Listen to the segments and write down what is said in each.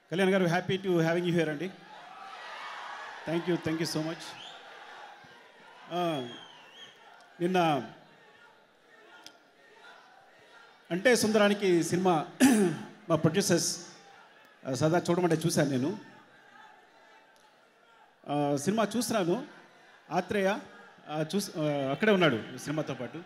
Kalyan garu, happy to having you here అండి. Thank you so much. నిన్న అంటే సుందరానికి cinema మా producers సదా చూడమంటే చూశాను. నేను సినిమా చూస్తున్నాను. ఆత్రేయ అక్కడే ఉన్నాడు సినిమాతో పాటు.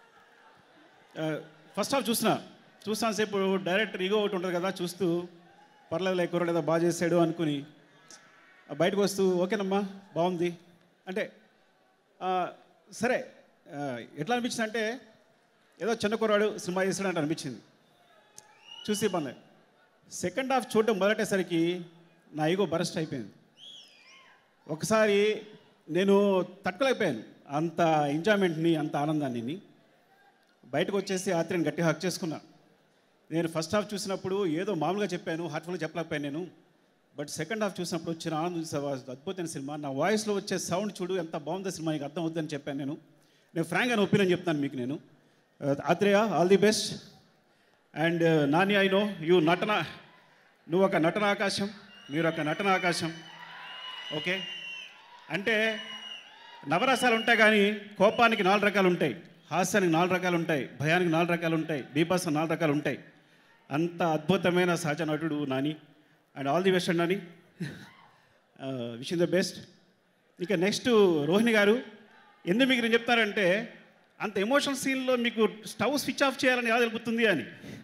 ఫస్ట్ హాఫ్ చూస్తాను సేపు డైరెక్టర్ ఈగో ఒకటి ఉంటుంది కదా, చూస్తూ పర్లేదు కుర్రాడు ఏదో బాగా చేశాడు అనుకుని బయటకు వస్తూ ఓకేనమ్మా బాగుంది అంటే సరే. ఎట్లా అనిపించింది అంటే ఏదో చిన్న కుర్రాడు సినిమా చేస్తాడు అంటే అనిపించింది. చూసి బాగుంది. సెకండ్ హాఫ్ చూడడం మొదలెట్టేసరికి నా ఈగో బరస్ట్ అయిపోయింది. ఒకసారి నేను తట్టుకోలేకపోయాను అంత ఎంజాయ్మెంట్ని, అంత ఆనందాన్ని. బయటకు వచ్చేసి ఆత్రేయని గట్టిగా హక్ చేసుకున్నా. నేను ఫస్ట్ హాఫ్ చూసినప్పుడు ఏదో మామూలుగా చెప్పాను, హార్ట్ఫుల్గా చెప్పలేకపోయాను నేను. బట్ సెకండ్ హాఫ్ చూసినప్పుడు వచ్చిన ఆనందం చూసావా, అద్భుతమైన సినిమా. నా వాయిస్లో వచ్చే సౌండ్ చూడు ఎంత బాగుందో సినిమా, నీకు అర్థం అవుతుందని చెప్పాను నేను. ఫ్రాంక్గా ఒపీనియన్ చెప్తాను మీకు నేను. Athreya, all the best. And Nani, I know you నువ్వు ఒక నటన ఆకాశం, మీరు ఒక నటన ఆకాశం. ఓకే, అంటే నవరసాలు ఉంటాయి కానీ కోపానికి 4 రకాలు ఉంటాయి, హాస్యానికి 4 రకాలు ఉంటాయి, భయానికి 4 రకాలు ఉంటాయి, బీభత్సం 4 రకాలు ఉంటాయి. అంత అద్భుతమైన సహజ నటుడు Nani. And all the best అండి నాని, విషింగ్ ద బెస్ట్. ఇక నెక్స్ట్ రోహిణి గారు, ఎందుకు మీకు నేను చెప్తారంటే అంత ఎమోషనల్ సీన్లో మీకు స్టవ్ స్విచ్ ఆఫ్ చేయాలని ఎలా తెలుపుతుంది అని.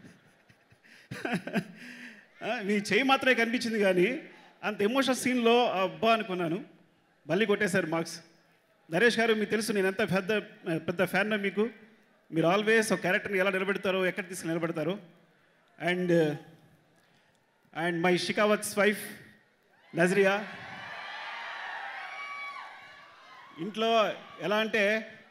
మీ చేయి మాత్రమే కనిపించింది కానీ అంత ఎమోషనల్ సీన్లో అబ్బా అనుకున్నాను. మళ్ళీ కొట్టేశారు మార్క్స్. నరేష్ గారు, మీకు తెలుసు నేను ఎంత పెద్ద ఫ్యాన్ మీకు. మీరు ఆల్వేస్ ఒక క్యారెక్టర్ని ఎలా నిలబెడతారో, ఎక్కడ తీసుకుని నిలబెడతారో. And my Shekhawat's wife Nazriya. ఇంట్లో ఎలా అంటే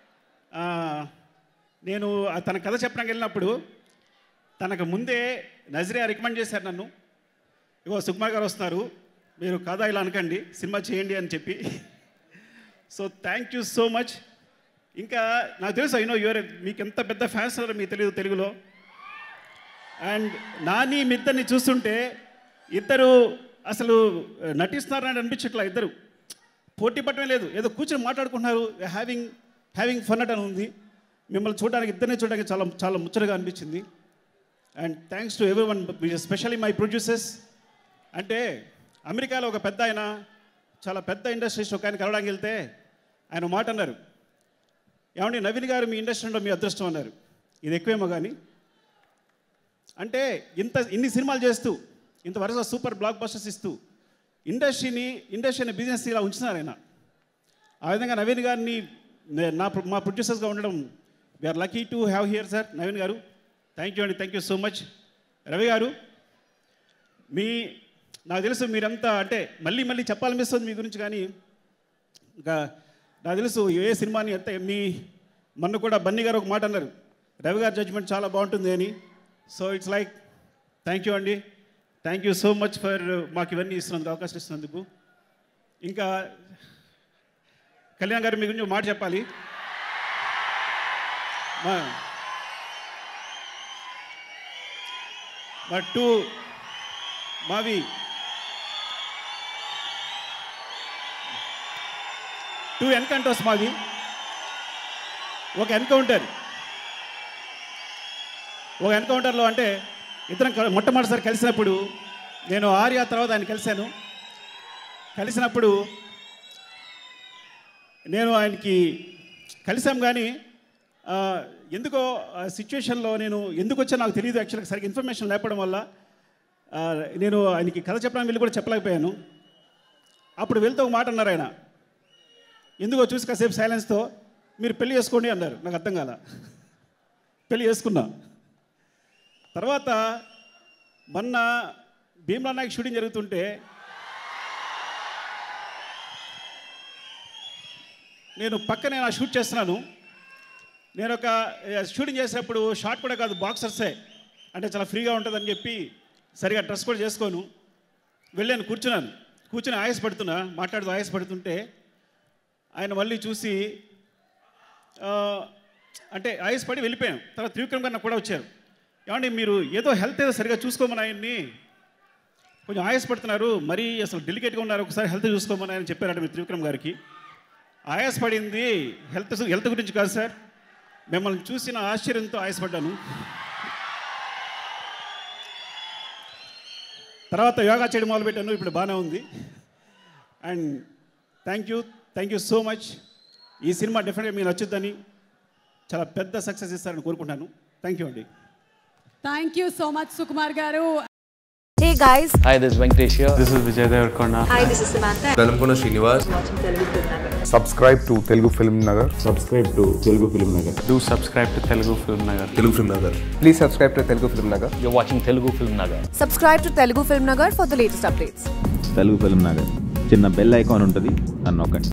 నేను తన కథ చెప్పడానికి వెళ్ళినప్పుడు తనకు ముందే నజరియా రికమెండ్ చేశారు నన్ను. ఇగో సుకుమార్ గారు వస్తున్నారు, మీరు కథ ఇలా అనకండి, సినిమా చేయండి అని చెప్పి. So thank you so much. ఇంకా నాకు తెలుసు అయినో మీకు ఎంత పెద్ద ఫ్యాన్స్ ఉన్నారో మీకు తెలియదు తెలుగులో. అండ్ నాని మీ ఇద్దరిని చూస్తుంటే ఇద్దరు అసలు నటిస్తున్నారని అనిపించట్లా. ఇద్దరు పోటీ పట్టడం లేదు, ఏదో కూర్చొని మాట్లాడుకుంటున్నారు, హ్యావింగ్ ఫన్ అని ఉంది. మిమ్మల్ని ఇద్దరిని చూడడానికి చాలా చాలా ముచ్చటగా అనిపించింది. And thanks to everyone, specially my producers. అంటే అమెరికాలో ఒక పెద్ద ఆయన, చాలా పెద్ద ఇండస్ట్రీస్ ఒక ఆయన కలవడానికి వెళ్తే ఆయన మాట అన్నారు, ఏమండి నవీన్ గారు మీ ఇండస్ట్రీలో మీ అదృష్టం అన్నారు. ఇది ఎక్కువేమో కానీ అంటే ఇన్ని సినిమాలు చేస్తూ ఇంత వరుస సూపర్ బ్లాక్ బస్టర్స్ ఇస్తూ ఇండస్ట్రీని బిజినెస్ ఇలా ఉంచుతున్నారు ఆయన. ఆ విధంగా నవీన్ గారిని మా ప్రొడ్యూసర్స్గా ఉండడం we are lucky to have here sir. Naveen garu thank you అండి, thank you so much. Ravi garu, నాకు తెలుసు మీరంతా అంటే మళ్ళీ చెప్పాలనిపిస్తుంది మీ గురించి, కానీ ఇంకా నాకు తెలుసు ఏ సినిమాని అంటే మొన్న కూడా బన్నీ గారు ఒక మాట అన్నారు, రవి గారి జడ్జ్మెంట్ చాలా బాగుంటుంది అని. So it's like thank you అండి, thank you so much for మాకు ఇవన్నీ ఇస్తున్నందుకు, అవకాశం ఇస్తున్నందుకు. ఇంకా కళ్యాణ్ గారు మీ గురించి మాట చెప్పాలి. మావి 2 ఎన్కౌంటర్స్ మావి. ఒక ఎన్కౌంటర్లో అంటే ఇద్దరం మొట్టమొదటిసారి కలిసినప్పుడు నేను ఆర్య తర్వాత ఆయన కలిసినప్పుడు నేను ఆయనకి కలిసాం. కానీ ఎందుకో సిచ్యువేషన్లో నేను ఎందుకు వచ్చా నాకు తెలియదు. యాక్చువల్గా సరిగ్గా ఇన్ఫర్మేషన్ లేకపోవడం వల్ల నేను ఆయనకి కథ చెప్పడానికి వెళ్ళి కూడా చెప్పలేకపోయాను. అప్పుడు వెళ్తే ఒక మాట అన్నారు ఆయన, ఎందుకో చూసి కాసేపు సైలెన్స్తో, మీరు పెళ్లి చేసుకోండి అన్నారు. నాకు అర్థం కాల. పెళ్లి చేసుకున్నా. తర్వాత మొన్న భీమ్లా నాయక్ షూటింగ్ జరుగుతుంటే నేను పక్కనే షూట్ చేస్తున్నాను. నేను ఒక షూటింగ్ చేసేటప్పుడు షార్ట్ కూడా కాదు, బాక్సర్సే అంటే చాలా ఫ్రీగా ఉంటుందని చెప్పి సరిగా డ్రెస్ కూడా చేసుకోను. వెళ్ళాను, కూర్చుని ఆయాసపడుతుంటే ఆయన మళ్ళీ చూసి అంటే ఆయాసపడి వెళ్ళిపోయాను. తర్వాత త్రివిక్రమ్ గారు కూడా వచ్చారు, ఏమండి మీరు ఏదో హెల్త్ ఏదో సరిగా చూసుకోమని ఆయన్ని కొంచెం ఆయాసపడుతున్నారు, మరీ అసలు డెలికేట్గా ఉన్నారు, ఒకసారి హెల్త్ చూసుకోమని ఆయన చెప్పారట మీరు త్రివిక్రమ్ గారికి. ఆయాసపడింది హెల్త్ గురించి కాదు సార్, మిమ్మల్ని చూసిన ఆశ్చర్యంతో ఆయాసపడ్డాను. తర్వాత యోగా చేయడం మొదలుపెట్టాను, ఇప్పుడు బాగానే ఉంది. And thank you so much. ఈ సినిమా డెఫినెట్గా మీకు నచ్చుద్దని, చాలా పెద్ద సక్సెస్ ఇస్తారని కోరుకుంటాను. థ్యాంక్ యూ అండి. Thank you so much Sukumar garu. Hey guys. Hi, this is Venkatesh here. This is Vijay Devarkonda. Hi, this is Samantha. Velamkona Srinivas. Subscribe to Telugu Film Nagar. Subscribe to Telugu Film Nagar. Do subscribe to Telugu Film Nagar. Telugu Film Nagar. Please subscribe to Telugu Film Nagar. You're watching Telugu Film Nagar. Subscribe to Telugu Film Nagar for the latest updates. Telugu film Nagar చిన్న bell icon ఉంటుంది, నన్ను నొక్కండి.